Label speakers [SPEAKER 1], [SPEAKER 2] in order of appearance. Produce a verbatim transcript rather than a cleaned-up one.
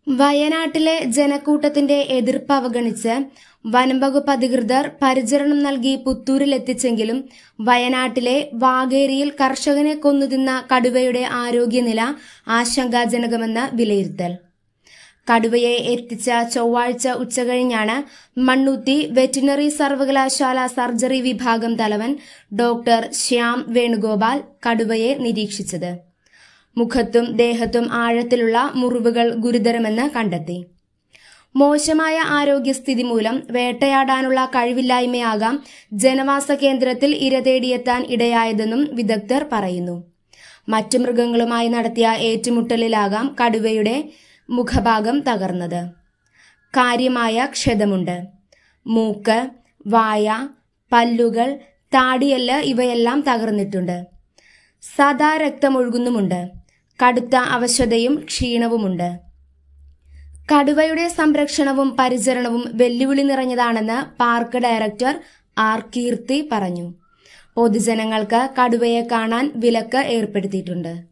[SPEAKER 1] വയനാട്ടിലെ ജനക്കൂട്ടത്തിന്റെ എതിർപ്പ് അവഗണിച്ച് വനംവകുപ്പ് അധികൃതർ പരിചരണം നൽകി പുത്തൂരിലെത്തിച്ചെങ്കിലും വയനാട്ടിലെ വാകേരിയിൽ കർഷകനെ കൊന്നുതിന്ന കടുവയുടെ ആരോഗ്യനില ആശങ്കാജനകമെന്ന് വിലയിരുത്തൽ. കടുവയെ എത്തിച്ച ചൊവ്വാഴ്ച ഉച്ചകഴിഞ്ഞാണ് മണ്ണുത്തി വെറ്റിനറി സർവകലാശാല സർജറി വിഭാഗം തലവൻ ഡോക്ടർ ശ്യാം വേണുഗോപാൽ കടുവയെ നിരീക്ഷിച്ചത്. മുഖത്തും ദേഹത്തും ആഴത്തിലുള്ള മുറിവുകൾ ഗുരുതരമെന്ന് കണ്ടെത്തി. മോശമായ ആരോഗ്യസ്ഥിതി മൂലം വേട്ടയാടാനുള്ള കഴിവില്ലായ്മയാകാം ജനവാസ കേന്ദ്രത്തിൽ ഇര തേടിയെത്താൻ ഇടയായതെന്നും വിദഗ്ധർ പറയുന്നു. മറ്റു മൃഗങ്ങളുമായി നടത്തിയ ഏറ്റുമുട്ടലിലാകാം കടുവയുടെ മുഖഭാഗം തകർന്നത്. കാര്യമായ ക്ഷതമുണ്ട്. മൂക്ക്, വായ, പല്ലുകൾ, താടിയെല്ല് ഇവയെല്ലാം തകർന്നിട്ടുണ്ട്. സദാ രക്തമൊഴുകുന്നുമുണ്ട്. കടുത്ത അവശതയും ക്ഷീണവുമുണ്ട്. കടുവയുടെ സംരക്ഷണവും പരിചരണവും വെല്ലുവിളി നിറഞ്ഞതാണെന്ന് പാർക്ക് ഡയറക്ടർ ആർ കീർത്തി പറഞ്ഞു. പൊതുജനങ്ങൾക്ക് കടുവയെ കാണാൻ വിലക്ക് ഏർപ്പെടുത്തിയിട്ടുണ്ട്.